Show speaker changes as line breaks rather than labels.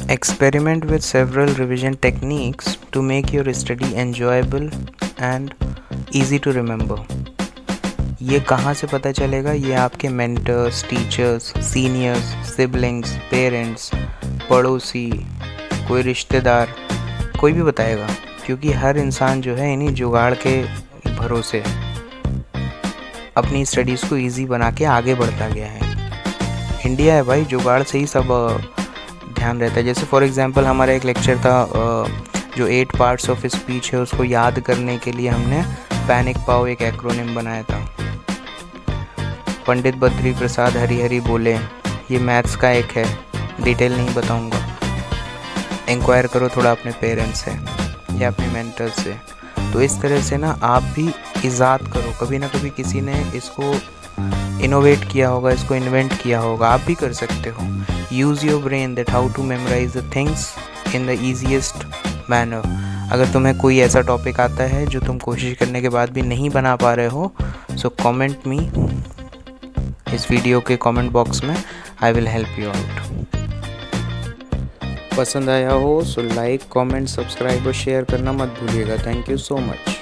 Experiment with several revision techniques to make your study enjoyable and easy to remember. ये कहाँ से पता चलेगा? ये आपके mentors, teachers, seniors, siblings, parents, पड़ोसी, कोई रिश्तेदार, कोई भी बताएगा, क्योंकि हर इंसान जो है इन्हीं जुगाड़ के भरोसे अपनी स्टडीज़ को इजी बना के आगे बढ़ता गया है। इंडिया है भाई, जुगाड़ से ही सब ध्यान रहता है। जैसे फॉर एग्जांपल हमारा एक लेक्चर था जो 8 पार्ट्स ऑफ स्पीच है उसको याद करने के लिए हमने पैनिक पाओ एक एक्रोनिम बनाया था। पंडित बद्री प्रसाद हरिहरी बोले, ये मैथ्स का एक है, डिटेल नहीं बताऊंगा, इंक्वायर करो थोड़ा अपने पेरेंट्स से या अपने मेंटर से। तो इस तरह से ना आप भी इजाद करो, कभी ना कभी किसी ने इसको इनोवेट किया होगा, इसको इन्वेंट किया होगा, आप भी कर सकते हो। Use your brain that how to memorise the things in the easiest manner. अगर तुम्हें कोई ऐसा टॉपिक आता है जो तुम कोशिश करने के बाद भी नहीं बना पा रहे हो, सो कमेंट मी इस वीडियो के कमेंट बॉक्स में, I will help you out. पसंद आया हो सो लाइक, कमेंट, सब्सक्राइब और शेयर करना मत भूलिएगा। Thank you so much.